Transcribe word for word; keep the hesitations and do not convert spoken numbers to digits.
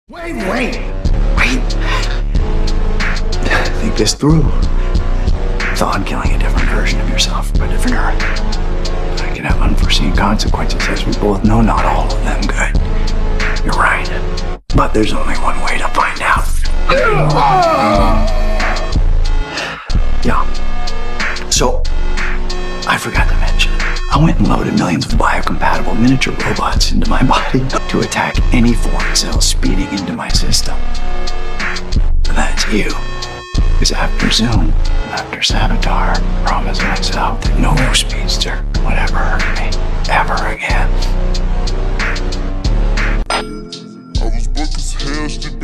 Wait, wait, wait. Think this through. Thawne killing a different version of yourself from a different Earth. That can have unforeseen consequences, as we both know not all of them good. You're right. But there's only one way to find out. Yeah. So, I forgot to mention, I went and loaded millions of biocompatible miniature robots into my body to attack any foreign cell speeding into my system. And that's you. Because after Zoom, after Saboteur, I promised myself that no speedster would ever hurt me, ever again. I was broke as hell,